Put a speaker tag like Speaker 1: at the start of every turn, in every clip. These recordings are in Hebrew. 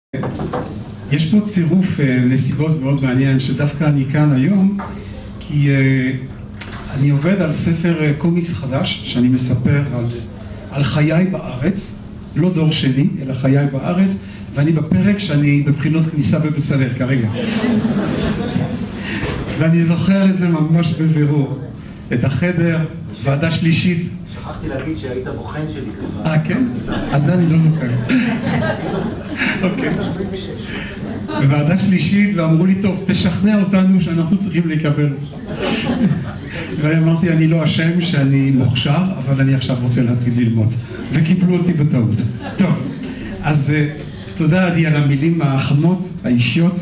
Speaker 1: יש פה צירוף נסיבות מאוד מעניין שדווקא אני כאן היום כי אני עובד על ספר קומיקס חדש שאני מספר על חיי בארץ, לא דור שני אלא חיי בארץ, ואני בפרק שאני בבחינות כניסה בבצלאל כרגע ואני זוכר את זה ממש בבירור, את החדר, ועדה שלישית.
Speaker 2: שכחתי להגיד שהיית בוחן שלי כזה.
Speaker 1: כן? אז זה אני לא זוכר. אוקיי. בוועדה שלישית ואמרו לי, טוב, תשכנע אותנו שאנחנו צריכים לקבל. ואמרתי, אני לא אשם שאני מוכשר, אבל אני עכשיו רוצה להתחיל ללמוד. וקיבלו אותי בטעות. טוב, אז תודה עדי על המילים החמות, האישיות.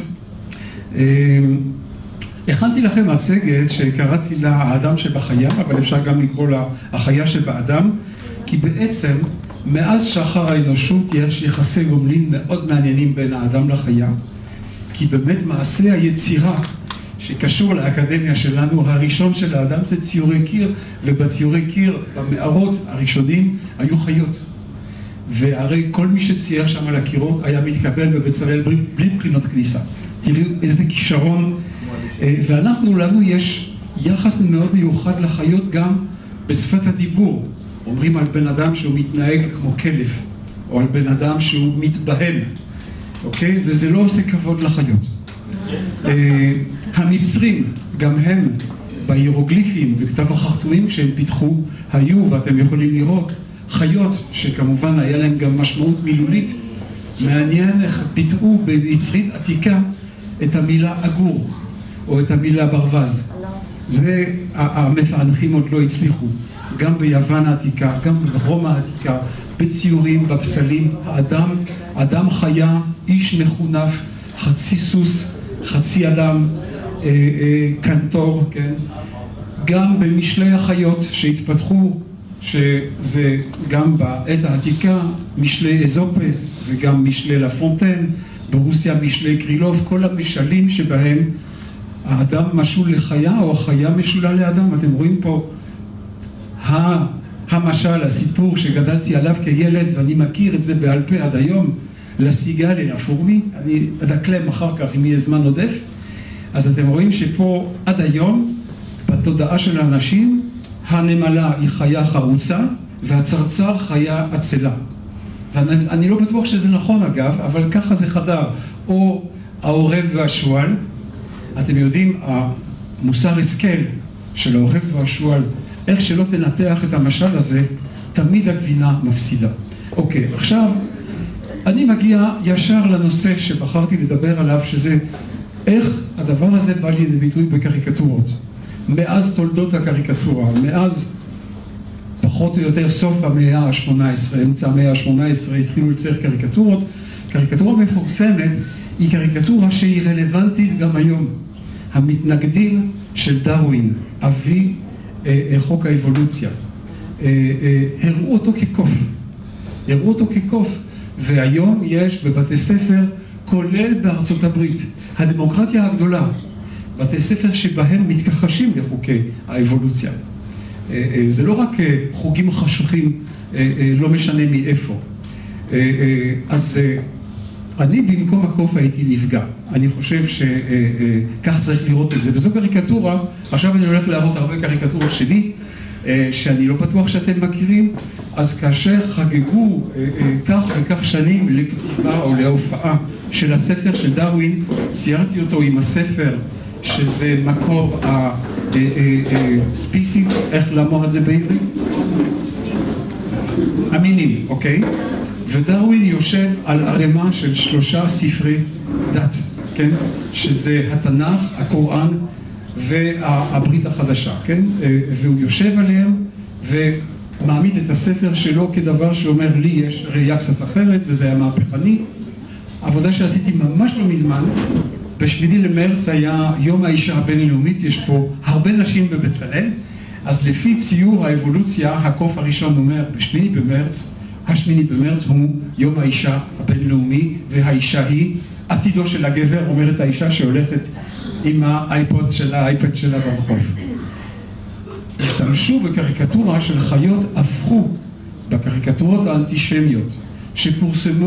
Speaker 1: הכנתי לכם מצגת שקראתי לה האדם שבחיה, אבל אפשר גם לקרוא לה החיה שבאדם, כי בעצם מאז שחר האנושות יש יחסי גומלין מאוד מעניינים בין האדם לחיה, כי באמת מעשה היצירה שקשור לאקדמיה שלנו, הראשון של האדם זה ציורי קיר, ובציורי קיר במערות הראשונים היו חיות. והרי כל מי שצייר שם על הקירות היה מתקבל בבצלאל בלי בחינות כניסה. תראו איזה כישרון. ואנחנו, לנו יש יחס מאוד מיוחד לחיות גם בשפת הדיבור. אומרים על בן אדם שהוא מתנהג כמו כלב, או על בן אדם שהוא מתבהל, אוקיי? וזה לא עושה כבוד לחיות. המצרים, גם הם, בהירוגליפים, בכתב החרטומים שהם פיתחו, היו, ואתם יכולים לראות, חיות שכמובן היה להם גם משמעות מילולית. מעניין איך פיתחו במצרית עתיקה את המילה אגור. או את המילה ברווז. זה המפענחים עוד לא הצליחו. גם ביוון העתיקה, גם ברומא העתיקה, בציורים, בפסלים, האדם חיה, איש מחונף, חצי סוס, חצי אדם, קנטור, כן? גם במשלי החיות שהתפתחו, שזה גם בעת העתיקה, משלי אזופס וגם משלי לפונטן, ברוסיה משלי קרילוב, כל המשלים שבהם האדם משול לחיה או החיה משולה לאדם. אתם רואים פה המשל, הסיפור שגדלתי עליו כילד ואני מכיר את זה בעל פה עד היום, לסיגל אל הפורמי, אני אדקלם אחר כך אם יהיה זמן עודף. אז אתם רואים שפה עד היום בתודעה של האנשים הנמלה היא חיה חרוצה והצרצר חיה עצלה. ואני לא בטוח שזה נכון אגב, אבל ככה זה חדר. או העורב והשועל, אתם יודעים, המוסר השכל של העורב והשועל, איך שלא תנתח את המשל הזה, תמיד הגבינה מפסידה. אוקיי, עכשיו, אני מגיע ישר לנושא שבחרתי לדבר עליו, שזה איך הדבר הזה בא לידי ביטוי בקריקטורות. מאז תולדות הקריקטורה, מאז פחות או יותר סוף המאה ה-18, אמצע המאה ה-18 התחילו לצייר קריקטורות. קריקטורה מפורסמת היא קריקטורה שהיא רלוונטית גם היום. המתנגדים של דרווין, אבי חוק האבולוציה, הראו אותו כקוף. הראו אותו כקוף, והיום יש בבתי ספר, כולל בארצות הברית, הדמוקרטיה הגדולה, בתי ספר שבהם מתכחשים לחוקי האבולוציה. זה לא רק חוגים חשוכים, לא משנה מאיפה. אז אני במקום הקוף הייתי נפגע. אני חושב שכך צריך לראות את זה. וזו קריקטורה, עכשיו אני הולך להראות הרבה קריקטורות שלי, שאני לא בטוח שאתם מכירים. אז כאשר חגגו כך וכך שנים לכתיבה או להופעה של הספר של דרווין, ציירתי אותו עם הספר, שזה מקור הספיסיס, איך לאמור את זה בעברית? המינים, אוקיי? ודרווין יושב על ערימה של 3 ספרי דת, כן? שזה התנ"ך, הקוראן והברית החדשה, כן? והוא יושב עליהם ומעמיד את הספר שלו כדבר שאומר לי יש ראייה קצת אחרת, וזה היה מהפכני. עבודה שעשיתי ממש לא מזמן, ב8 למרץ היה יום האישה הבינלאומית, יש פה הרבה נשים בבצלאל, אז לפי ציור האבולוציה, הקוף הראשון אומר ב8 במרץ, ה8 במרץ הוא יום האישה הבינלאומי, והאישה היא עתידו של הגבר, אומרת האישה שהולכת עם האייפד שלה ברחוב. השתמשו בקריקטורה של חיות, הפכו בקריקטורות האנטישמיות שפורסמו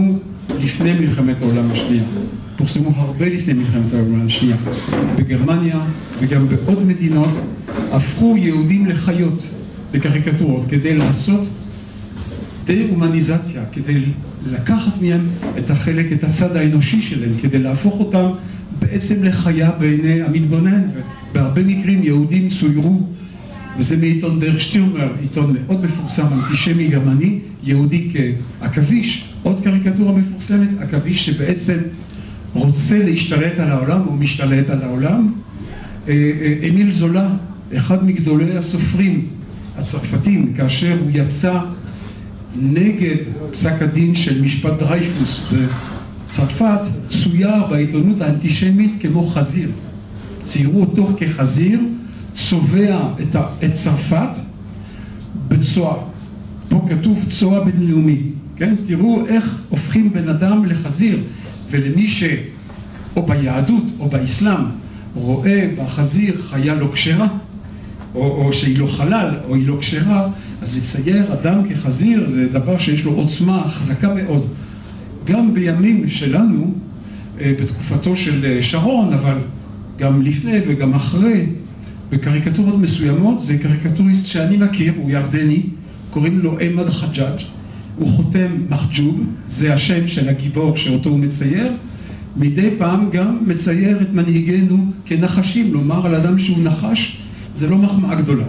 Speaker 1: לפני מלחמת העולם השנייה. פורסמו הרבה לפני מלחמת העולם השנייה. בגרמניה וגם בעוד מדינות הפכו יהודים לחיות בקריקטורות כדי לעשות דה-הומניזציה, כדי לקחת מהם את החלק, את הצד האנושי שלהם, כדי להפוך אותם בעצם לחיה בעיני המתבונן. ובהרבה מקרים יהודים צוירו, וזה מעיתון דר שטירמר, עיתון מאוד מפורסם, אנטישמי גרמני, יהודי כעכביש. עוד קריקטורה מפורסמת, עכביש שבעצם רוצה להשתלט על העולם, או משתלט על העולם. אמיל זולה, אחד מגדולי הסופרים הצרפתים, כאשר הוא יצא נגד פסק הדין של משפט דרייפוס בצרפת, צויר בעיתונות האנטישמית כמו חזיר. ציירו אותו כחזיר, צובע את צרפת בצועה. פה כתוב צועה בינלאומי. כן? תראו איך הופכים בן אדם לחזיר, ולמי או ביהדות או באסלאם רואה בחזיר חיה לא כשרה, או שהיא לא חלל, או היא לא כשרה, אז לצייר אדם כחזיר זה דבר שיש לו עוצמה חזקה מאוד. גם בימים שלנו, בתקופתו של שרון, אבל גם לפני וגם אחרי, בקריקטורות מסוימות, זה קריקטוריסט שאני מכיר, הוא ירדני, קוראים לו אמד חג'אג', הוא חותם מחג'וב, זה השם של הגיבור שאותו הוא מצייר, מדי פעם גם מצייר את מנהיגנו כנחשים, לומר על אדם שהוא נחש, זה לא מחמאה גדולה.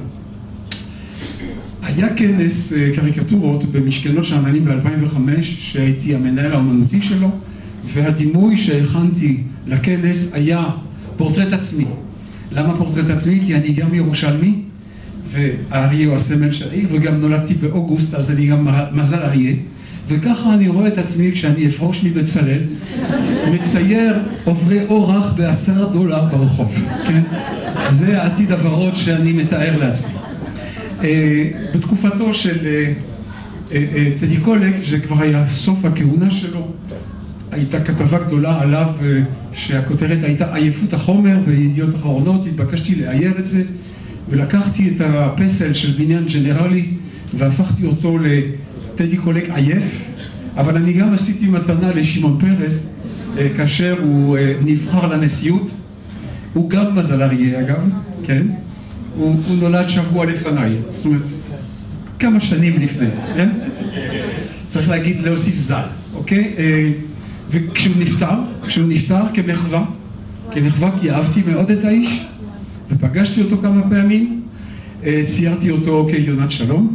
Speaker 1: היה כנס קריקטורות במשכנות שאמנים ב-2005, שהייתי המנהל האומנותי שלו, והדימוי שהכנתי לכנס היה פורטרט עצמי. למה פורטרט עצמי? כי אני גם ירושלמי, והאריה הוא הסמל של העיר, וגם נולדתי באוגוסט, אז אני גם מזל אריה, וככה אני רואה את עצמי כשאני אפרוש מבצלאל, מצייר עוברי אורח $10 ברחוב, כן? זה העתיד הוורוד שאני מתאר לעצמי. בתקופתו של טדי קולק, זה כבר היה סוף הכהונה שלו, הייתה כתבה גדולה עליו שהכותרת הייתה עייפות החומר בידיעות אחרונות, התבקשתי לאייר את זה, ולקחתי את הפסל של בניין ג'נרלי והפכתי אותו לטדי קולק עייף, אבל אני גם עשיתי מתנה לשמעון פרס כאשר הוא נבחר לנשיאות. הוא גם מזל אריה אגב, כן? הוא נולד שבוע לפניי, זאת אומרת כמה שנים לפני, כן? צריך להגיד להוסיף זל, אוקיי? וכשהוא נפטר כמחווה כי אהבתי מאוד את האיש ופגשתי אותו כמה פעמים, ציירתי אותו כיונת שלום,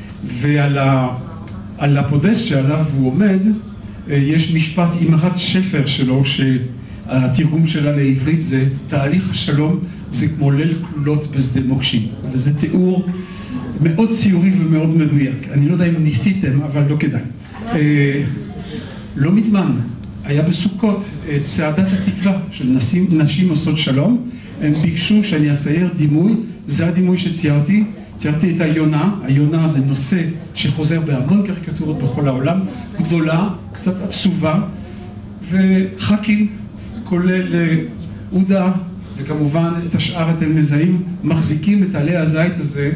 Speaker 1: ועל הפודסט שעליו הוא עומד יש משפט אמרת שפר שלו שהתרגום שלה לעברית זה תהליך השלום זה כמו ליל כלולות בשדה מוקשים, וזה תיאור מאוד ציורי ומאוד מדויק. אני לא יודע אם ניסיתם אבל לא כדאי. לא מזמן היה בסוכות צעדת התקווה של נשים עושות שלום, הם ביקשו שאני אצייר דימוי, זה הדימוי שציירתי, ציירתי את היונה, היונה זה נושא שחוזר בהמון קריקטורות בכל העולם, גדולה, קצת עצובה, וחכים, כולל עודה, וכמובן את השאר אתם מזהים, מחזיקים את עלי הזית הזה,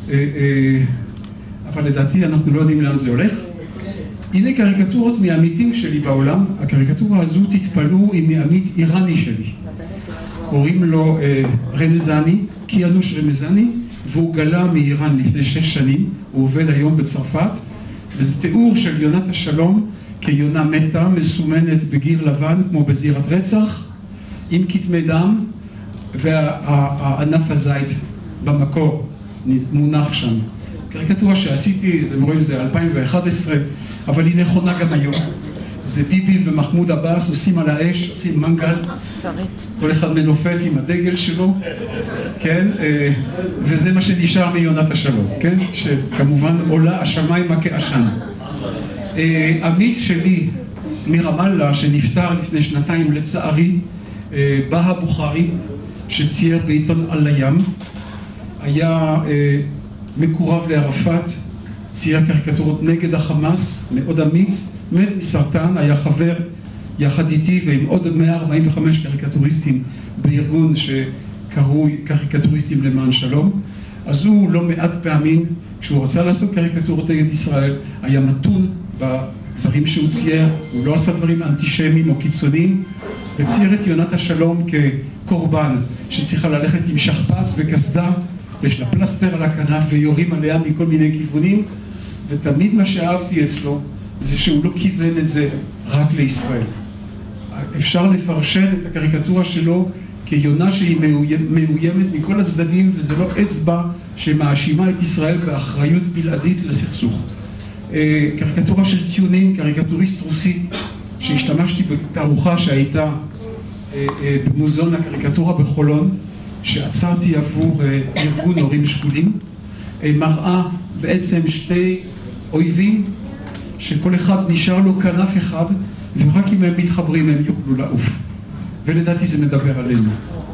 Speaker 1: אבל לדעתי אנחנו לא יודעים לאן זה הולך. הנה קריקטורות מעמיתים שלי בעולם, הקריקטורה הזו תתפלאו היא מעמית איראני שלי. קוראים לו רמזני, קיאנוש רמזני, והוא גלה מאיראן לפני 6 שנים, הוא עובד היום בצרפת, וזה תיאור של יונת השלום כיונה מתה, מסומנת בגיר לבן כמו בזירת רצח, עם כתמי דם, והענף הזית במקור מונח שם. קריקטורה שעשיתי, אתם רואים זה 2011, אבל היא נכונה גם היום. זה ביבי ומחמוד עבאס עושים על האש, עושים מנגל, כל אחד מנופף עם הדגל שלו, כן? וזה מה שנשאר מיונת השלום, כן? שכמובן עולה השמיימה כעשן. עמית שלי מרמאללה שנפטר לפני 2 לצערי, בהא בוכרי, שצייר בעיתון על הים, היה מקורב לערפאת, צייר קריקטורות נגד החמאס, מאוד אמיץ, מת מסרטן, היה חבר יחד איתי ועם עוד 145 קריקטוריסטים בארגון שקראו קריקטוריסטים למען שלום. אז הוא לא מעט פעמים, כשהוא רצה לעשות קריקטורות נגד ישראל, היה מתון דברים שהוא צייר, הוא לא עשה דברים אנטישמיים או קיצוניים, וצייר את יונת השלום כקורבן שצריכה ללכת עם שכפ"ץ וקסדה, יש לה פלסטר על הכנף ויורים עליה מכל מיני כיוונים, ותמיד מה שאהבתי אצלו זה שהוא לא כיוון את זה רק לישראל. אפשר לפרשן את הקריקטורה שלו כיונה שהיא מאוימת מכל הצדדים, וזה לא אצבע שמאשימה את ישראל באחריות בלעדית לסכסוך. קריקטורה של טיונין, קריקטוריסט רוסי, שהשתמשתי בתערוכה שהייתה במוזיאון הקריקטורה בחולון, שעצרתי עבור ארגון הורים שכולים, מראה בעצם שתי אויבים שכל אחד נשאר לו כנף אחד, ורק אם הם מתחברים הם יוכלו לעוף. ולדעתי זה מדבר עלינו.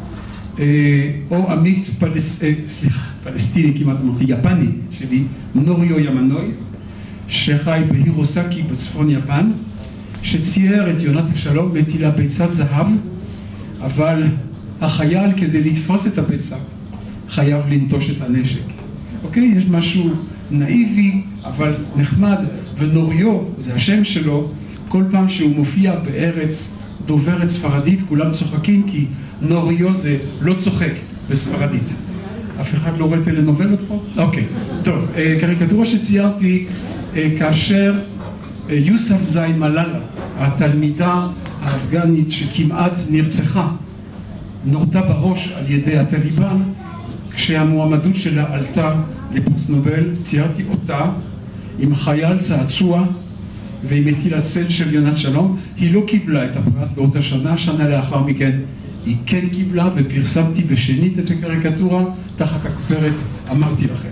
Speaker 1: או עמית פלסטיני, כמעט אמרתי, יפני שלי, נוריו ימנוי, שחי בהירוסקי בצפון יפן, שצייר את יונת השלום מטילה ביצת זהב, אבל החייל כדי לתפוס את הביצה חייב לנטוש את הנשק. אוקיי? יש משהו נאיבי אבל נחמד, ונוריו זה השם שלו. כל פעם שהוא מופיע בארץ דוברת ספרדית כולם צוחקים, כי נוריו זה לא צוחק בספרדית. אף אחד לא רואה טלנובלות פה? אוקיי, טוב. קריקטורה שציירתי כאשר יוסף זיין מלאלה, התלמידה האפגנית שכמעט נרצחה, נורתה בראש על ידי הטליבן, כשהמועמדות שלה עלתה לפרס נובל, ציירתי אותה עם חייל צעצוע ועם מטילת צל של יונת שלום. היא לא קיבלה את הפרס באותה שנה, שנה לאחר מכן היא כן קיבלה, ופרסמתי בשנית את הקריקטורה תחת הכותרת אמרתי לכם.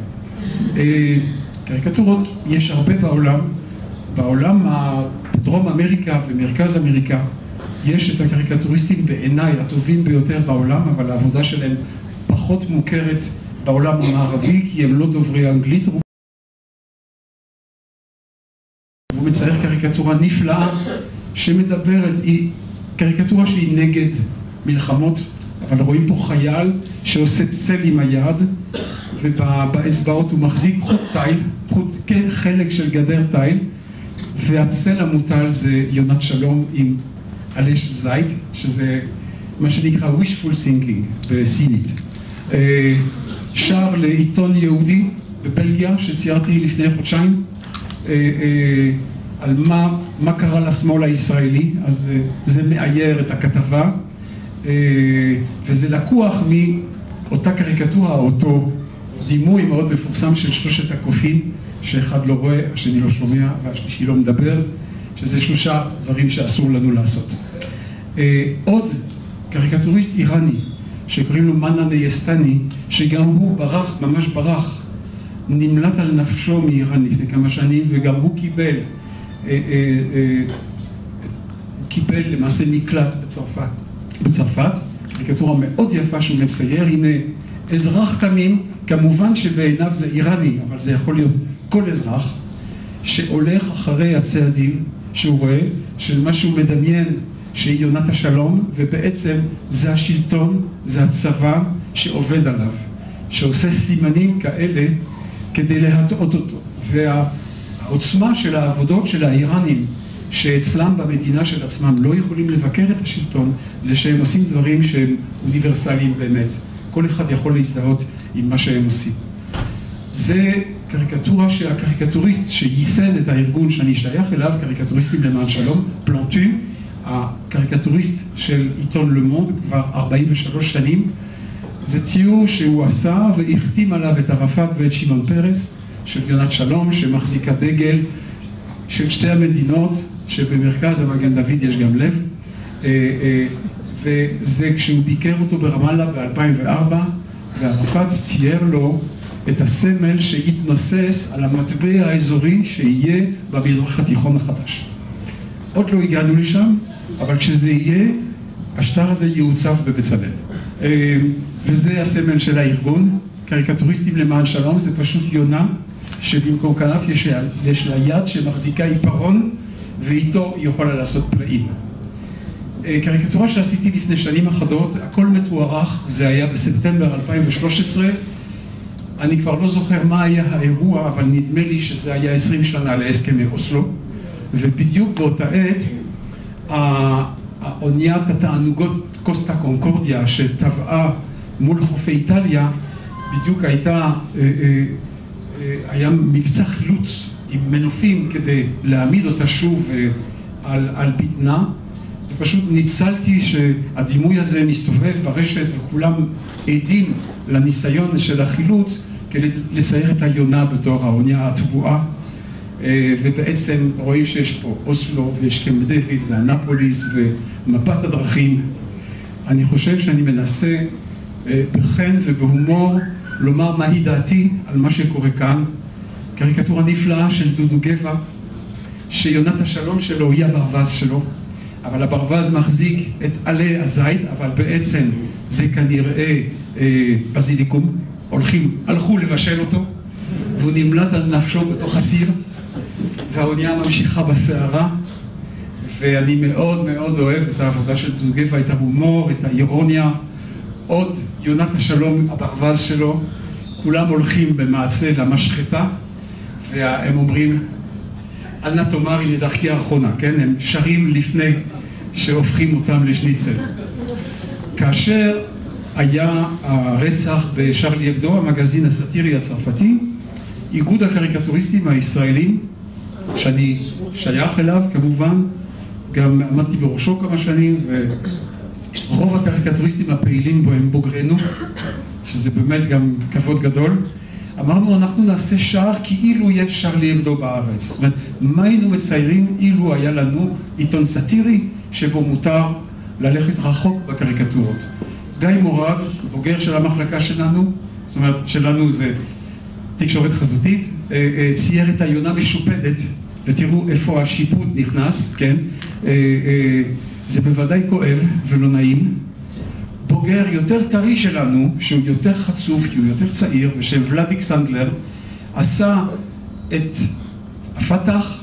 Speaker 1: קריקטורות יש הרבה בעולם בדרום אמריקה ומרכז אמריקה יש את הקריקטוריסטים בעיניי הטובים ביותר בעולם, אבל העבודה שלהם פחות מוכרת בעולם המערבי, כי הם לא דוברי אנגלית. הוא מצייר קריקטורה נפלאה שמדברת, היא קריקטורה שהיא נגד מלחמות, אבל רואים פה חייל שעושה צל עם היד, ובאצבעות הוא מחזיק חוט תיל, חלק של גדר תיל, והצל המוטל זה יונת שלום עם עלה של זית, שזה מה שנקרא wishful thinking בסינית. שר לעיתון יהודי בבלגיה שציירתי לפני חודשיים על מה קרה לשמאל הישראלי, אז זה מאייר את הכתבה, וזה לקוח מאותה קריקטורה, אותו דימוי מאוד מפורסם של שלושת הקופים, שאחד לא רואה, השני לא שומע והשלישי לא מדבר, שזה שלושה דברים שאסור לנו לעשות. עוד קריקטוריסט איראני שקוראים לו מנה נייסטני, שגם הוא ברח, ממש ברח, נמלט על נפשו מאיראן לפני כמה שנים, וגם הוא קיבל למעשה מקלט בצרפת. קריקטורה מאוד יפה שהוא מצייר, הנה אזרח תמים, כמובן שבעיניו זה איראני, אבל זה יכול להיות כל אזרח, שהולך אחרי הצעדים שהוא רואה, של מה שהוא מדמיין שהיא יונת השלום, ובעצם זה השלטון, זה הצבא שעובד עליו, שעושה סימנים כאלה כדי להטעות אותו. והעוצמה של העבודות של האיראנים, שאצלם במדינה של עצמם לא יכולים לבקר את השלטון, זה שהם עושים דברים שהם אוניברסליים באמת. כל אחד יכול להזדהות עם מה שהם עושים. זה קריקטורה שהקריקטוריסט שייסד את הארגון שאני שייך אליו, קריקטוריסטים למען שלום, פלנטו, הקריקטוריסט של עיתון למונד כבר 43 שנים, זה ציור שהוא עשה והחתים עליו את ערפאת ואת שמעון פרס של יונת שלום, שמחזיקה דגל של שתי המדינות, שבמרכז המגן דוד יש גם לב, וזה כשהוא ביקר אותו ברמאללה ב-2004, וערפאת צייר לו את הסמל שהתנוסס על המטבע האזורי שיהיה במזרח התיכון החדש. עוד לא הגענו לשם, אבל כשזה יהיה, השטר הזה יעוצב בבצלאל. וזה הסמל של הארגון, קריקטוריסטים למען שלום, זה פשוט יונה שבמקום כנף יש לה יד שמחזיקה עיפרון, ואיתו היא יכולה לעשות פלאים. קריקטורה שעשיתי לפני שנים אחדות, הכל מתוארך, זה היה בספטמבר 2013, אני כבר לא זוכר מה היה האירוע, אבל נדמה לי שזה היה 20 שנה להסכמי אוסלו, ובדיוק באותה עת, האוניית התענוגות קוסטה קונקורדיה שטבעה מול חופי איטליה, בדיוק היה מבצע חילוץ עם מנופים כדי להעמיד אותה שוב על בטנה, ופשוט ניצלתי שהדימוי הזה מסתובב ברשת וכולם עדים לניסיון של החילוץ כדי לצייר את היונה בתור האונייה הטבועה, ובעצם רואים שיש פה אוסלו ויש קמפ דייוויד ואנפוליס ומפת הדרכים. אני חושב שאני מנסה בחן ובהומור לומר מהי דעתי על מה שקורה כאן. קריקטורה נפלאה של דודו גבע, שיונת השלום שלו היא הברווז שלו, אבל הברווז מחזיק את עלי הזית, אבל בעצם זה כנראה בזיליקום. הלכו לבשל אותו, והוא נמלט על נפשו בתוך הסיר, והאונייה ממשיכה בסערה, ואני מאוד מאוד אוהב את העבודה של דודו גבע, את ההומור, את האירוניה. עוד יונת השלום, הברווז שלו, כולם הולכים במעצה למשחטה, והם אומרים, אל נא תאמרי לדרכי האחרונה, כן? הם שרים לפני שהופכים אותם לשניצל. כאשר היה הרצח בשרלי אבדו, המגזין הסאטירי הצרפתי, איגוד הקריקטוריסטים הישראלים, שאני שייך אליו כמובן, גם עמדתי בראשו כמה שנים, ורוב הקריקטוריסטים הפעילים בו הם בוגרנו, שזה באמת גם כבוד גדול. אמרנו, אנחנו נעשה שער כאילו יש שרלי אבדו בארץ. זאת אומרת, מה היינו מציירים אילו היה לנו עיתון סאטירי שבו מותר ללכת רחוק בקריקטורות. גיא מורד, בוגר של המחלקה שלנו, זאת אומרת, שלנו זה תקשורת חזותית, צייר את היונה משופדת, ותראו איפה השיפוט נכנס, כן? זה בוודאי כואב ולא נעים. בוגר יותר טרי שלנו, שהוא יותר חצוף, כי הוא יותר צעיר, בשם ולדיק סנדלר, עשה את הפתח,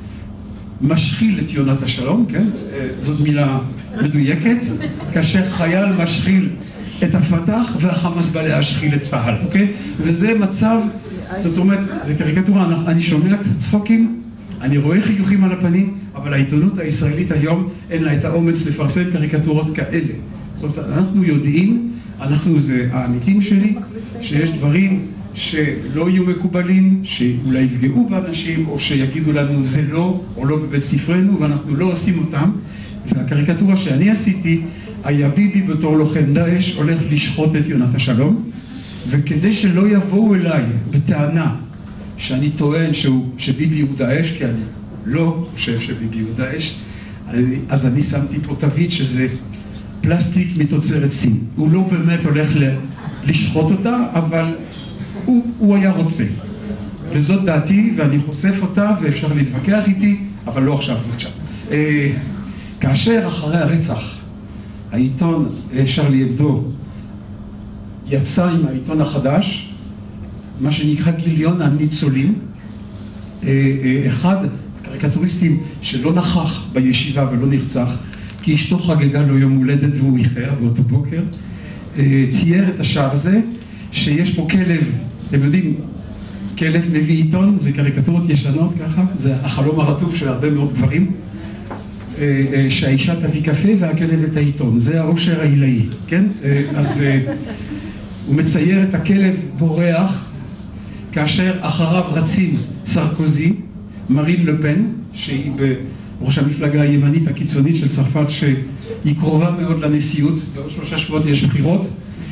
Speaker 1: משחיל את יונת השלום, כן? זאת מילה מדויקת, כאשר חייל משחיל את הפתח והחמאס בא להשחיל את צה"ל, אוקיי? וזה מצב, זאת אומרת, זה קריקטורה, אני שומע קצת צחוקים, אני רואה חיוכים על הפנים, אבל העיתונות הישראלית היום אין לה את האומץ לפרסם קריקטורות כאלה. זאת אומרת, אנחנו יודעים, זה העמיתים שלי, שיש דברים שלא יהיו מקובלים, שאולי יפגעו באנשים, או שיגידו לנו זה לא, או לא בבית ספרנו, ואנחנו לא עושים אותם. והקריקטורה שאני עשיתי, היה ביבי בתור לוחם דאעש הולך לשחוט את יונת השלום, וכדי שלא יבואו אליי בטענה שאני טוען שביבי הוא דאעש, כי אני לא חושב שביבי הוא דאעש, אז אני שמתי פה תווית שזה פלסטיק מתוצרת סין. הוא לא באמת הולך לשחוט אותה, אבל הוא היה רוצה. וזאת דעתי, ואני חושף אותה, ואפשר להתווכח איתי, אבל לא עכשיו, בבקשה. כאשר אחרי הרצח, העיתון שרלי אבדו יצא עם העיתון החדש, מה שנקרא גיליון הניצולים, אחד הקריקטוריסטים שלא נכח בישיבה ולא נרצח, כי אשתו חגגה לו יום הולדת והוא איחר באותו בוקר, צייר את השער הזה, שיש פה כלב, אתם יודעים, כלב מביא עיתון, זה קריקטורות ישנות ככה, זה החלום הרטוב של הרבה מאוד גברים, שהאישה תביא קפה והכלב את העיתון, זה העושר העילאי, כן? אז הוא מצייר את הכלב בורח, כאשר אחריו רצים סרקוזי, מרין לפן, שהיא בראש המפלגה הימנית הקיצונית של צרפת, שהיא קרובה מאוד לנשיאות, בעוד 3 שבועות יש בחירות,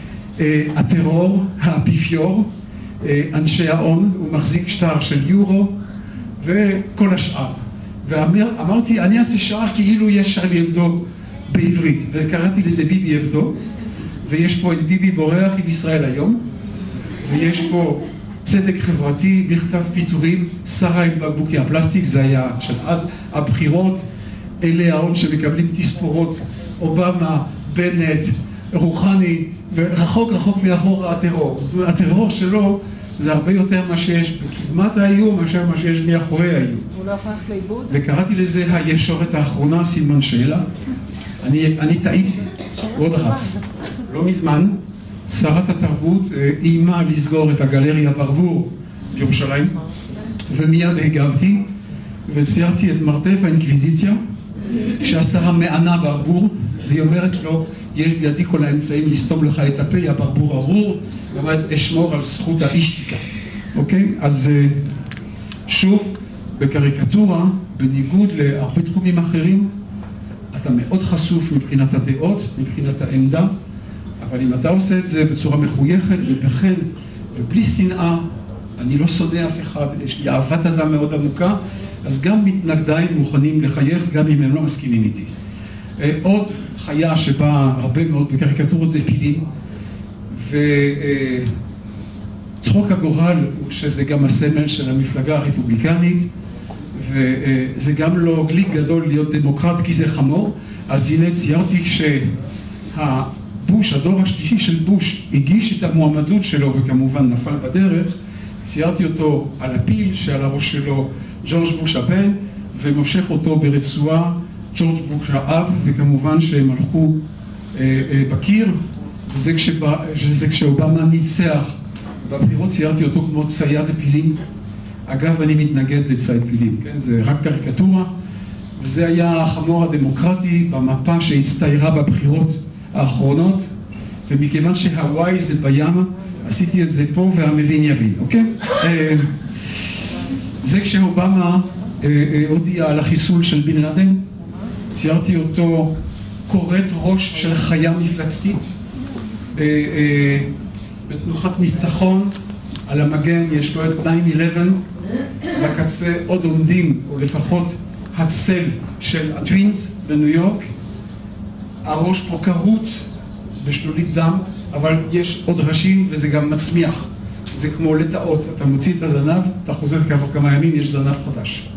Speaker 1: הטרור, האפיפיור, אנשי ההון, הוא מחזיק שטר של יורו, וכל השאר. ואמרתי, אני אעשה שער כאילו יש שרלי אבדו בעברית, וקראתי לזה ביבי אבדו, ויש פה את ביבי בורח עם ישראל היום, ויש פה צדק חברתי, מכתב פיטורים, שרה עם בקבוקי הפלסטיק, זה היה של אז, הבחירות, אלה ההון שמקבלים תספורות, אובמה, בנט, רוחני, ורחוק רחוק מאחור הטרור. זאת אומרת, הטרור שלו זה הרבה יותר מה שיש בקדמת האיום, מאשר מה שיש מאחורי האיום.
Speaker 3: הוא לא יכול ללכת לאיבוד?
Speaker 1: וקראתי לזה הישורת האחרונה, סימן שאלה. אני טעיתי, עוד רץ. לא מזמן, שרת התרבות איימה לסגור את הגלריה ברבור בירושלים, ומיד הגבתי, וציירתי את מרתף האינקוויזיציה, שהשרה מענה ברבור, והיא אומרת לו, יש בידי כל האמצעים לסתום לך את הפה, יא ברבור ארור, ואומרת, אשמור על זכות האישתיקה. אוקיי? אז שוב, בקריקטורה, בניגוד להרבה תחומים אחרים, אתה מאוד חשוף מבחינת הדעות, מבחינת העמדה, אבל אם אתה עושה את זה בצורה מחויכת ובחן ובלי שנאה, אני לא שונא אף אחד, יש לי אהבת אדם מאוד עמוקה, אז גם מתנגדיי מוכנים לחייך גם אם הם לא מסכימים איתי. עוד חיה שבאה הרבה מאוד בקריקטורות זה פילים, וצחוק הגורל הוא שזה גם הסמל של המפלגה הרפובליקנית, וזה גם לא גליק גדול להיות דמוקרט כי זה חמור, אז הנה ציירתי כשהבוש, הדור השלישי של בוש, הגיש את המועמדות שלו וכמובן נפל בדרך, ציירתי אותו על הפיל שעל הראש שלו ג'ורג' בוש הבן, ומושך אותו ברצועה ג'ורג' בוש האב, וכמובן שהם הלכו בקיר, וזה כשאובמה ניצח בבחירות, ציירתי אותו כמו צייד פילים. אגב, אני מתנגד לצייד פילים, כן? זה רק קריקטורה, וזה היה החמור הדמוקרטי במפה שהצטיירה בבחירות האחרונות, ומכיוון שהוואי זה בים, עשיתי את זה פה והמבין יבין, אוקיי? זה כשאובמה הודיע על החיסול של בן לאדן, ציירתי אותו כורת ראש של חיה מפלצתית, בתנוחת ניצחון, על המגן יש לו את 9/11, בקצה עוד עומדים, או לפחות הצל של הטווינס בניו יורק, הראש פה כרות בשלולית דם, אבל יש עוד ראשים וזה גם מצמיח, זה כמו לטאות, אתה מוציא את הזנב, אתה חוזר כעבור כמה ימים, יש זנב חדש.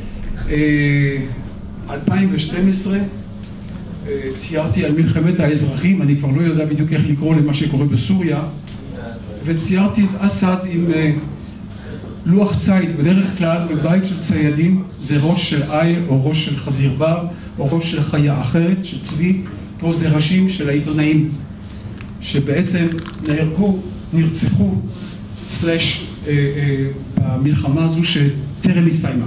Speaker 1: 2012 ציירתי על מלחמת האזרחים, אני כבר לא יודע בדיוק איך לקרוא למה שקורה בסוריה, וציירתי את אסד עם לוח ציד, בדרך כלל בבית של ציידים זה ראש של עיל או ראש של חזיר בר או ראש של חיה אחרת, של צבי, פה זה ראשים של העיתונאים שבעצם נרצחו סלש במלחמה הזו שטרם הסתיימה.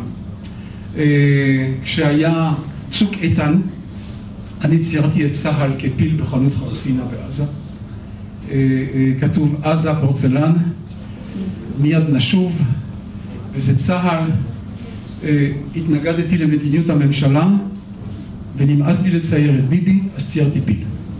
Speaker 1: כשהיה צוק איתן, אני ציירתי את צה"ל כפיל בחנות חרסינה בעזה. כתוב עזה פורצלן, מיד נשוב, וזה צה"ל. התנגדתי למדיניות הממשלה ונמאס לי לצייר את ביבי, אז ציירתי פיל.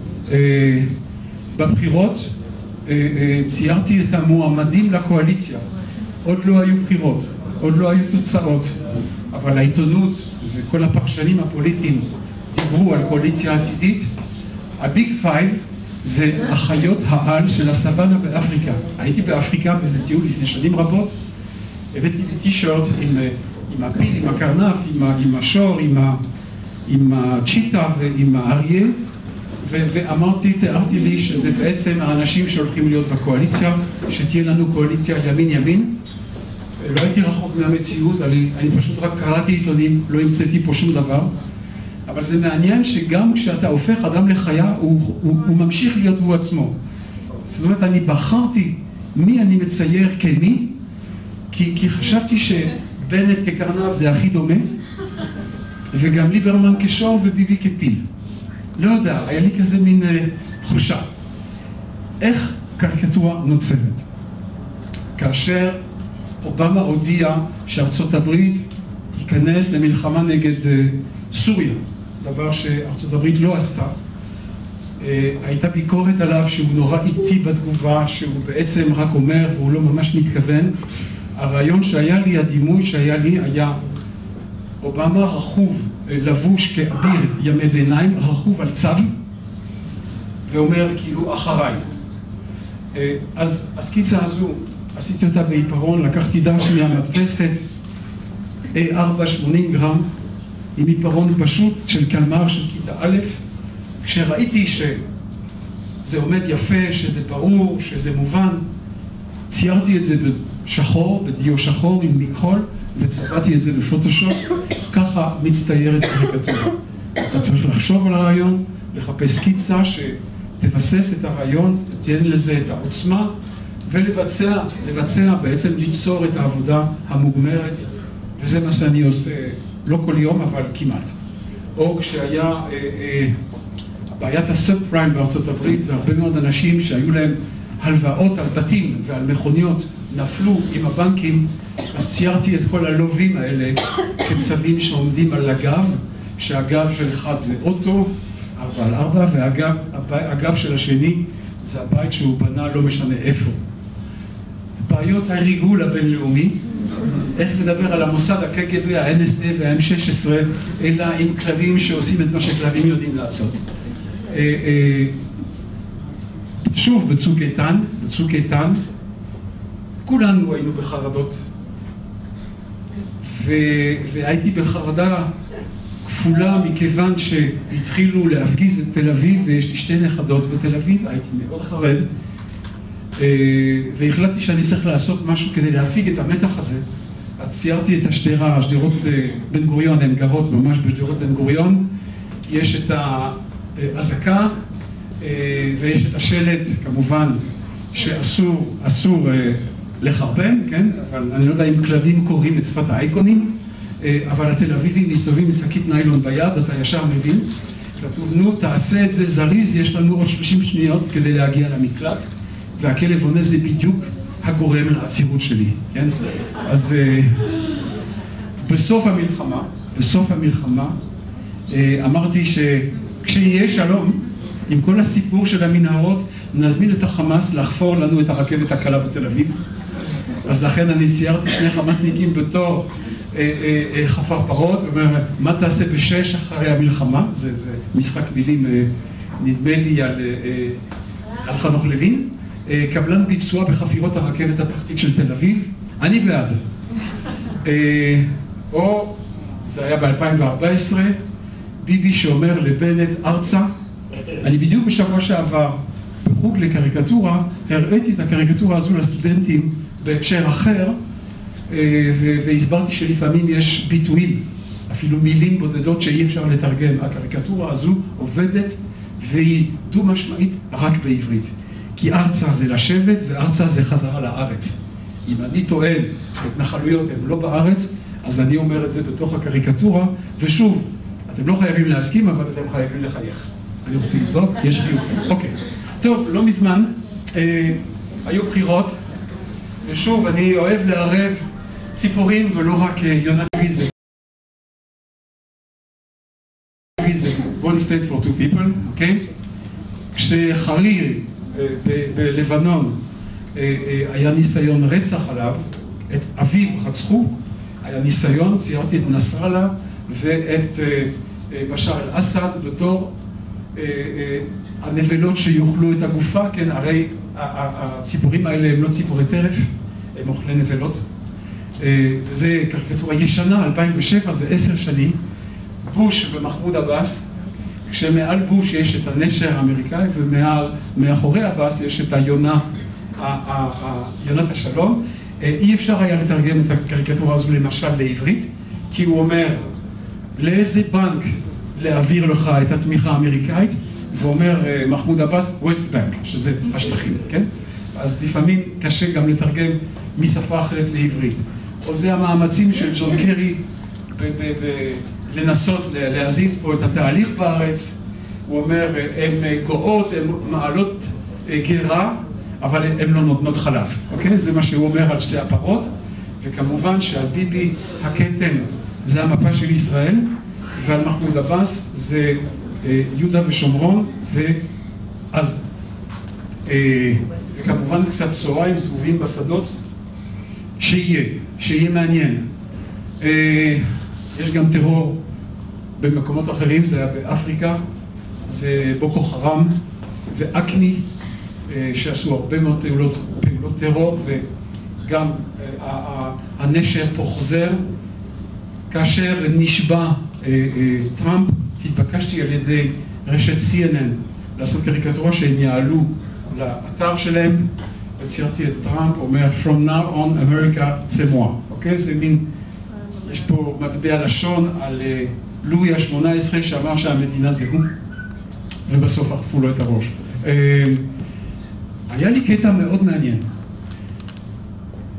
Speaker 1: בבחירות ציירתי את המועמדים לקואליציה, עוד לא היו בחירות, עוד לא היו תוצאות, אבל העיתונות וכל הפרשנים הפוליטיים דיברו על קואליציה עתידית. הביג פייב זה החיות העל של הסוואנה באפריקה. הייתי באפריקה באיזה טיול לפני שנים רבות, הבאתי לי טי-שירט עם הפיל, עם הקרנף, עם השור, עם הצ'יטה ועם האריה, ואמרתי, תיארתי לי שזה בעצם האנשים שהולכים להיות בקואליציה, שתהיה לנו קואליציה ימין-ימין. לא הייתי רחוק מהמציאות, אני פשוט רק קראתי עיתונים, לא המצאתי פה שום דבר. אבל זה מעניין שגם כשאתה הופך אדם לחיה, הוא ממשיך להיות הוא עצמו. זאת אומרת, אני בחרתי מי אני מצייר כמי, כי חשבתי שבנט כקרנב זה הכי דומה, וגם ליברמן כשור וביבי כפיל. לא יודע, היה לי כזה מין תחושה. איך קריקטורה נוצרת? כאשר אובמה הודיע שארצות הברית תיכנס למלחמה נגד סוריה, דבר שארצות הברית לא עשתה. הייתה ביקורת עליו שהוא נורא איטי בתגובה, שהוא בעצם רק אומר והוא לא ממש מתכוון. הרעיון שהיה לי, הדימוי שהיה לי, היה אובמה רכוב, לבוש כאביר ימי ביניים, רכוב על צו, ואומר כאילו אחריי. אז הסקיצה הזו, עשיתי אותה בעיפרון, לקחתי דש מהמדפסת, A4 80 גרם, עם עיפרון פשוט של קלמר של כיתה א', כשראיתי שזה עומד יפה, שזה ברור, שזה מובן, ציירתי את זה בשחור, בדיו שחור עם מכחול, וצבעתי את זה בפוטושופ, ככה מצטיירת קריקטורה. אתה צריך לחשוב על הרעיון, לחפש סקיצה שתבסס את הרעיון, תתן לזה את העוצמה, ולבצע, בעצם ליצור את העבודה המוגמרת וזה מה שאני עושה לא כל יום, אבל כמעט. או כשהיה בעיית הסאב פריים בארצות הברית, והרבה מאוד אנשים שהיו להם הלוואות על בתים ועל מכוניות נפלו עם הבנקים, אז ציירתי את כל הלווים האלה כצבים שעומדים על הגב, שהגב של אחד זה אוטו, 4x4, והגב של השני זה הבית שהוא בנה לא משנה איפה. בעיות הריגול הבינלאומי, איך לדבר על המוסד, ה-KGB, ה-NSA וה-M16, אלא עם כלבים שעושים את מה שכלבים יודעים לעשות. שוב, בצוק איתן, כולנו היינו בחרדות, והייתי בחרדה כפולה מכיוון שהתחילו להפגיז את תל אביב, ויש לי 2 נכדות בתל אביב, הייתי מאוד חרד, והחלטתי שאני צריך לעשות משהו כדי להפיג את המתח הזה. אז ציירתי את השדרות בן גוריון, הן גרות ממש בשדרות בן גוריון, יש את האזעקה, ויש את השלט, כמובן, שאסור לחרבן, כן? אבל אני לא יודע אם כלבים קוראים את שפת האייקונים, אבל התל אביבים מסתובבים משקית ניילון ביד, אתה ישר מבין. כתוב, נו, תעשה את זה זריז, יש לנו עוד 30 שניות כדי להגיע למקלט, והכלב עונה זה בדיוק הגורם לעצירות שלי, כן? אז בסוף המלחמה, אמרתי שכשיהיה שלום, עם כל הסיפור של המנהרות, נזמין את החמאס לחפור לנו את הרכבת הקלה בתל אביב. אז לכן אני ציירתי 2 חמאסניקים בתור חפר פרות, ואומר, מה תעשה ב6 אחרי המלחמה? זה משחק מילים, נדמה לי על חנוך לוין. קבלן ביצוע בחפירות הרכבת התחתית של תל אביב, אני בעד. או, זה היה ב-2014, ביבי שאומר לבנט ארצה, אני בדיוק בשבוע שעבר בחוג לקריקטורה, הראיתי את הקריקטורה הזו לסטודנטים בהקשר אחר, והסברתי שלפעמים יש ביטויים, אפילו מילים בודדות שאי אפשר לתרגם. הקריקטורה הזו עובדת והיא דו משמעית רק בעברית. כי ארצה זה לשבת וארצה זה חזרה לארץ. אם אני טוען שהתנחלויות הן לא בארץ, אז אני אומר את זה בתוך הקריקטורה, ושוב, אתם לא חייבים להסכים, אבל אתם חייבים לחייך. אני רוצה לבדוק, יש חיוך. אוקיי. טוב, לא מזמן, היו בחירות, ושוב, אני אוהב לערב ציפורים ולא רק יונת ויזל. One state for two people, אוקיי? כשחרירי בלבנון היה ניסיון רצח עליו, את אביו רצחו, היה ניסיון, ציירתי את נסראללה ואת בשאר אל-אסד בתור הנבלות שיוכלו את הגופה, כן, הרי הציפורים האלה הם לא ציפורי טרף, הם אוכלי נבלות. וזה קריקטורה ישנה, 2007, זה 10 שנים, בוש ומחמוד עבאס, כשמעל בוש יש את הנשר האמריקאי, ומאחורי עבאס יש את היונה, יונת השלום. אי אפשר היה לתרגם את הקריקטורה הזו למשל לעברית, כי הוא אומר, לאיזה בנק להעביר לך את התמיכה האמריקאית, ואומר מחמוד עבאס, ווסט בנק, שזה השטחים, כן? אז לפעמים קשה גם לתרגם משפה אחרת לעברית. או זה המאמצים של ג'ון קרי לנסות להזיז פה את התהליך בארץ. הוא אומר, הן גאות, הן מעלות גרה, אבל הן לא נותנות חלב, אוקיי? זה מה שהוא אומר על שתי הפרות. וכמובן שעל ביבי הכתם זה המפה של ישראל, ועל מחמוד עבאס זה יהודה ושומרון, ואז וכמובן קצת צהריים זבובים בשדות, שיהיה מעניין. יש גם טרור במקומות אחרים, זה היה באפריקה, זה בוקו חרם ואקני, שעשו הרבה מאוד פעולות טרור, וגם הנשר פה חוזר. כאשר נשבע טראמפ, התבקשתי על ידי רשת CNN לעשות קריקטורה שהם יעלו לאתר שלהם, וציירתי את טראמפ, אומר From now on America c'est moi, אוקיי? זה מין, יש פה מטבע לשון על לואי ה-18 שאמר שהמדינה זה הוא, ובסוף ערפו לו את הראש. היה לי קטע מאוד מעניין.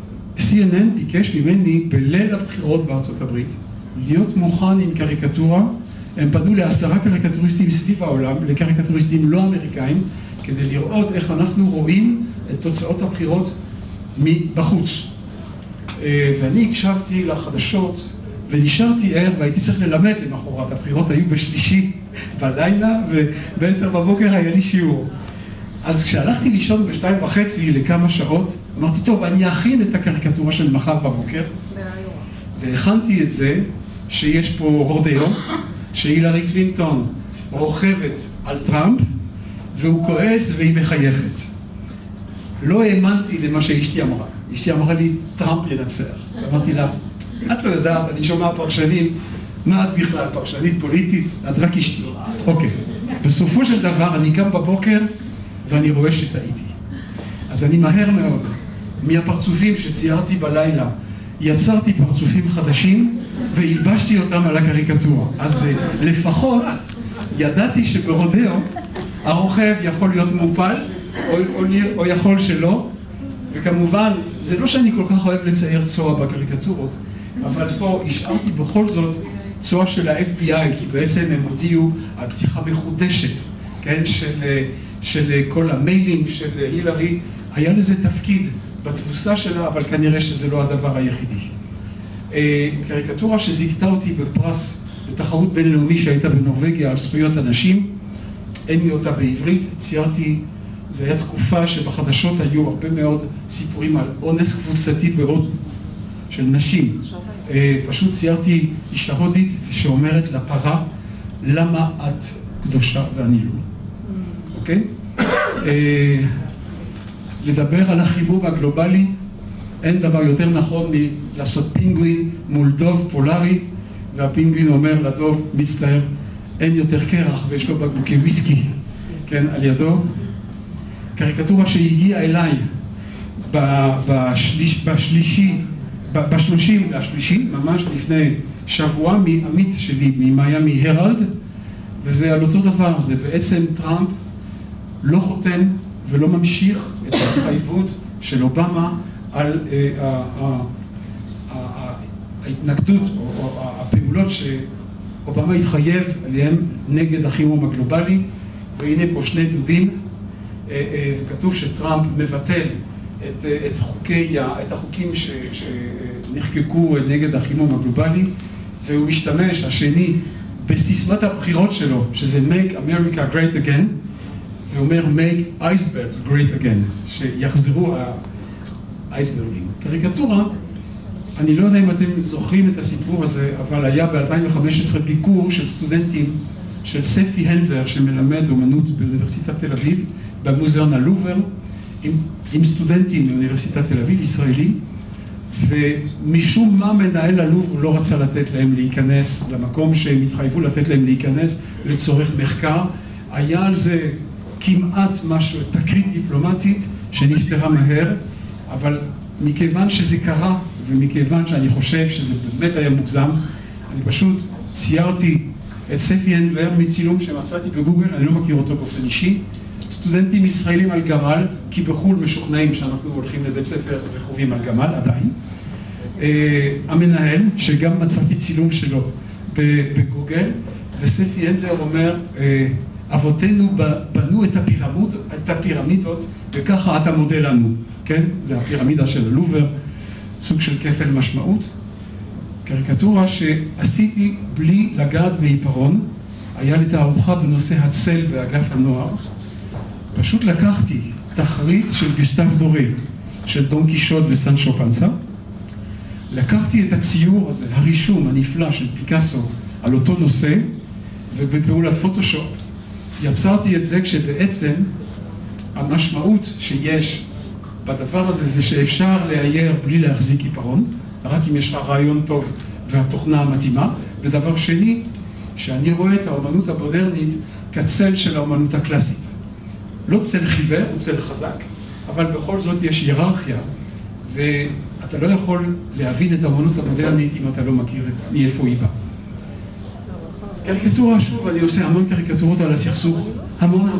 Speaker 1: CNN ביקש ממני בליל הבחירות בארצות הברית להיות מוכן עם קריקטורה. הם פנו ל10 קריקטוריסטים סביב העולם, לקריקטוריסטים לא אמריקאים, כדי לראות איך אנחנו רואים את תוצאות הבחירות מבחוץ. ואני הקשבתי לחדשות ונשארתי ער והייתי צריך ללמד למחרת. הבחירות היו בשלישי בלילה וב10 בבוקר היה לי שיעור. אז כשהלכתי לישון ב2:30 לכמה שעות, אמרתי, טוב, אני אכין את הקריקטורה של מחר בבוקר. והכנתי את זה שיש פה רודאו, שהילרי קלינטון רוכבת על טראמפ, והוא כועס והיא מחייכת. לא האמנתי למה שאשתי אמרה. אשתי אמרה לי, טראמפ ינצח. אמרתי לה, את לא יודעת, אני שומע פרשנים, מה את בכלל, פרשנית פוליטית? את רק אשתי. אוקיי. בסופו של דבר, אני קם בבוקר, ואני רואה שטעיתי. אז אני מהר מאוד, מהפרצופים שציירתי בלילה, יצרתי פרצופים חדשים, והלבשתי אותם על הקריקטורה. אז לפחות ידעתי שברודאו הרוכב יכול להיות מופל, או יכול שלא, וכמובן, זה לא שאני כל כך אוהב לצייר צועה בקריקטורות, אבל פה השארתי בכל זאת צועה של ה-FBI, כי בעצם הם הודיעו על פתיחה מחודשת, כן, של כל המיילים של הילרי. היה לזה תפקיד בתבוסה שלה, אבל כנראה שזה לא הדבר היחידי. קריקטורה שזיכתה אותי בפרס בתחרות בינלאומי שהייתה בנורווגיה על זכויות אנשים, אין לי אותה בעברית, ציירתי, זה היה תקופה שבחדשות היו הרבה מאוד סיפורים על אונס קבוצתי בהודו של נשים. פשוט ציירתי אישה הודית שאומרת לפרה, למה את קדושה ואני לא? אוקיי? לדבר על החיבור הגלובלי, אין דבר יותר נכון מלעשות פינגווין מול דוב פולרי, והפינגווין אומר לדוב, מצטער, אין יותר קרח ויש לו בקבוקי וויסקי, כן, על ידו. קריקטורה שהגיעה אליי ב30 ממש לפני שבוע, מעמית שלי ממיימי הרלד, וזה על אותו דבר, זה בעצם טראמפ לא חותם ולא ממשיך את ההתחייבות של אובמה על ההתנגדות או הפעולות שאובמה התחייב עליהם נגד החימום הגלובלי. והנה פה שני דובים, כתוב שטראמפ מבטל את החוקים שנחקקו נגד החימום הגלובלי, והוא משתמש, השני, בסיסמת הבחירות שלו, שזה Make America Great Again, ואומר Make Icebergs Great Again, שיחזרו האייסברגים. קריקטורה, אני לא יודע אם אתם זוכרים את הסיפור הזה, אבל היה ב-2015 ביקור של סטודנטים של ספי הנדלר, שמלמד אומנות באוניברסיטת תל אביב, במוזיאון הלובר, עם סטודנטים מאוניברסיטת תל אביב, ישראלים, ומשום מה מנהל הלובר לא רצה לתת להם להיכנס למקום שהם התחייבו לתת להם להיכנס לצורך מחקר. היה על זה כמעט משהו, תקרית דיפלומטית שנפתרה מהר, אבל מכיוון שזה קרה, ומכיוון שאני חושב שזה באמת היה מוגזם, אני פשוט ציירתי את ספי הנדלר מצילום שמצאתי בגוגל, אני לא מכיר אותו באופן אישי, סטודנטים ישראלים על גמל, כי בחול משוכנעים שאנחנו הולכים לבית ספר וחווים על גמל עדיין. המנהל, שגם מצאתי צילום שלו בגוגל, וספי הנדלר אומר, אבותינו בנו את הפירמידות, וככה אתה מודה לנו, כן? זה הפירמידה של הלובר, סוג של כפל משמעות. קריקטורה שעשיתי בלי לגעת בעיפרון, היה לי תערוכה בנושא הצל באגף הנוער. פשוט לקחתי תחריט של גוסטב דורה, של דון קישוט וסנצ'ו פנסה, לקחתי את הציור הזה, הרישום הנפלא של פיקאסו על אותו נושא, ובפעולת פוטושופ יצרתי את זה, כשבעצם המשמעות שיש בדבר הזה זה שאפשר לאייר בלי להחזיק עיפרון, רק אם יש לך רעיון טוב והתוכנה המתאימה. ודבר שני, שאני רואה את האומנות המודרנית כצל של האומנות הקלאסית. לא צל חיוור, הוא צל חזק, אבל בכל זאת יש היררכיה, ואתה לא יכול להבין את האומנות המודרנית אם אתה לא מכיר מאיפה היא באה. קריקטורה, שוב, אני עושה המון קריקטורות על הסכסוך,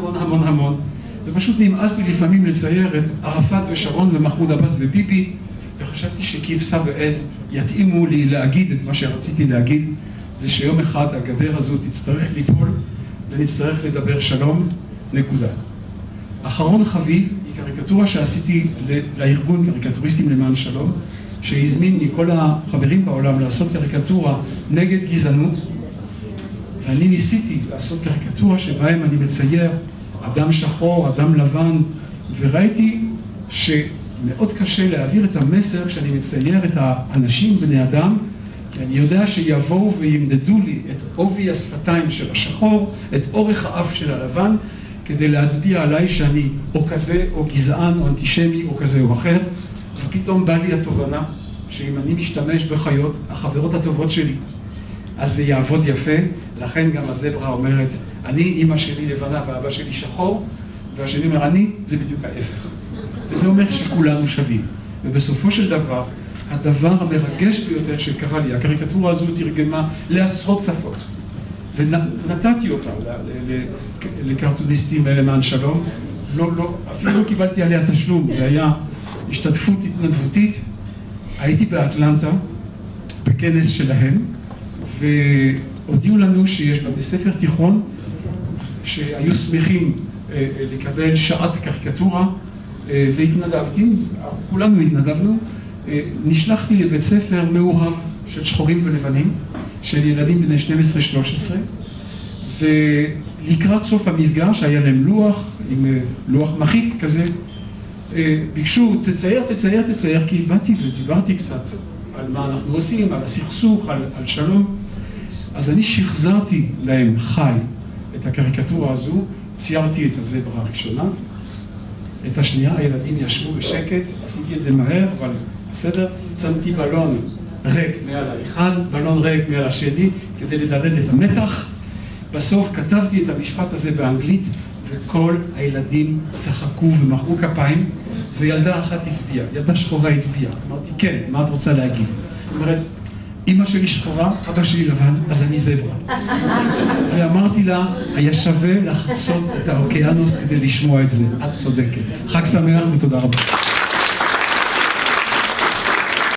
Speaker 1: המון, ופשוט נמאס לי לפעמים לצייר את ערפאת ושרון ומחמוד עבאס וביבי, וחשבתי שכבשה ועז יתאימו לי להגיד את מה שרציתי להגיד, זה שיום אחד הגדר הזו תצטרך ליפול ונצטרך לדבר שלום, נקודה. אחרון חביב היא קריקטורה שעשיתי לארגון קריקטוריסטים למען שלום, שהזמין מכל החברים בעולם לעשות קריקטורה נגד גזענות, ואני ניסיתי לעשות קריקטורה שבהם אני מצייר אדם שחור, אדם לבן, וראיתי שמאוד קשה להעביר את המסר כשאני מצייר את האנשים בני אדם, כי אני יודע שיבואו וימדדו לי את עובי השפתיים של השחור, את אורך האף של הלבן, כדי להצביע עליי שאני או כזה, או גזען, או אנטישמי, או כזה או אחר. ופתאום בא לי התובנה שאם אני משתמש בחיות, החברות הטובות שלי, אז זה יעבוד יפה. לכן גם הזברה אומרת, אני, אמא שלי לבנה ואבא שלי שחור, והשני אומר, אני, זה בדיוק ההפך. וזה אומר שכולנו שווים. ובסופו של דבר, הדבר המרגש ביותר שקרה לי, הקריקטורה הזו תרגמה לעשרות שפות. ונתתי אותה לקרטוניסטים למען שלום. אפילו לא קיבלתי עליה תשלום, זה היה השתתפות התנדבותית. הייתי באטלנטה, בכנס שלהם, והודיעו לנו שיש בתי ספר תיכון שהיו שמחים לקבל שעת קריקטורה, והתנדבתי, כולנו התנדבנו. נשלחתי לבית ספר מאוהב של שחורים ולבנים, של ילדים בני 12-13, ולקראת סוף המפגש היה להם לוח, עם לוח מחיק כזה, ביקשו, תצייר, כי באתי ודיברתי קצת על מה אנחנו עושים, על הסכסוך, על שלום. אז אני שחזרתי להם חי את הקריקטורה הזו, ציירתי את הזברה הראשונה, את השנייה, הילדים ישבו בשקט, עשיתי את זה מהר, אבל בסדר, שמתי בלון ריק מעל האחד, בלון ריק מעל השני, כדי לדרג את המתח. בסוף כתבתי את המשפט הזה באנגלית, וכל הילדים צחקו ומחאו כפיים, וילדה אחת הצביעה, ילדה שחורה הצביעה. אמרתי, כן, מה את רוצה להגיד? היא אומרת, אמא שלי שחורה, אבא שלי לבן, אז אני זברה. ואמרתי לה, היה שווה לחצות את האוקיינוס כדי לשמוע את זה. את צודקת. חג שמח ותודה רבה.